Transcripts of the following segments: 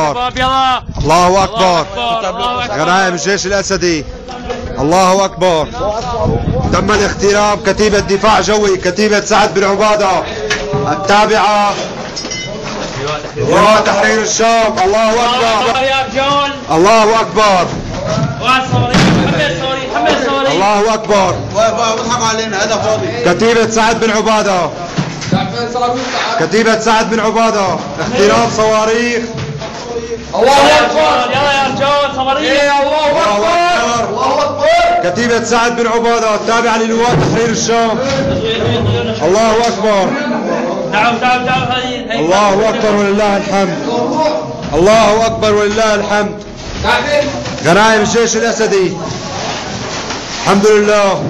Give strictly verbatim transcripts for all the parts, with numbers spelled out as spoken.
اكبر. يلا الله اكبر. الله غنائم الجيش الاسدي. الله اكبر. تم الاغتراب كتيبة دفاع جوي كتيبة سعد بن عبادة التابعة لواء تحرير الشام. الله اكبر. الله اكبر. الله اكبر. بضحك علينا هذا فاضي. كتيبة سعد بن عبادة. كتيبة سعد بن عبادة اغتراب صواريخ. الله اكبر. يلا يا رجال صواريخ. الله اكبر. الله اكبر. كتيبة سعد بن عبادة التابعة للواء تحرير الشام. الله اكبر. تعالوا تعالوا تعالوا. الله اكبر ولله الحمد. الله اكبر ولله الحمد. غنائم الجيش الاسدي. الحمد لله.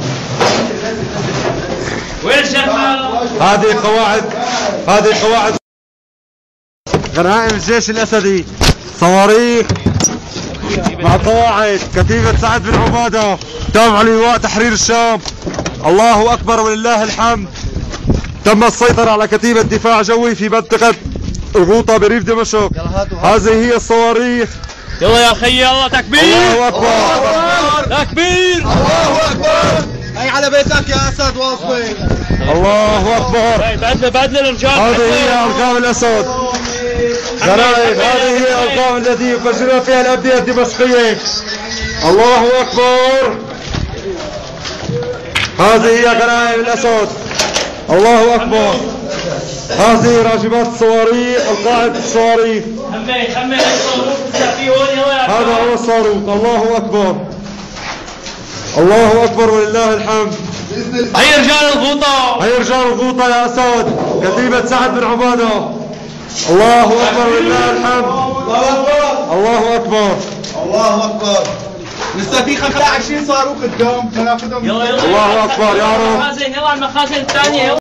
وين الشمال؟ هذه قواعد هذه قواعد غنائم الجيش الاسدي. صواريخ مع قواعد كتيبة سعد بن عبادة تابعة لواء تحرير الشام. الله اكبر ولله الحمد. تم السيطرة على كتيبة دفاع جوي في منطقة الغوطة بريف دمشق. هذه هي الصواريخ. يلا يا اخي يلا تكبير. الله اكبر. تكبير. الله اكبر. هي على بيتك يا اسد واصبي. الله اكبر. بعدنا بعدنا الرجال. هذه هي ارقام الاسد. غنائم هذه هي الارقام التي يفجرها فيها الابنية الدمشقية. الله اكبر. هذه هي غنائم الاسد. الله اكبر. هذه راجبات الصواريخ القاعدة الصواريخ. حمي حمي هذا هو الصاروخ. الله اكبر. الله اكبر ولله الحمد. هي رجال الغوطة. هي رجال الغوطة يا اسد كتيبة سعد بن عبادة. الله اكبر ولله الحمد. الله اكبر. الله اكبر. الله اكبر. لسه في خمسة وعشرين صاروخ قدام بناخذهم. يلا يلا. الله اكبر يا رب. المخازن يلا المخازن الثانية.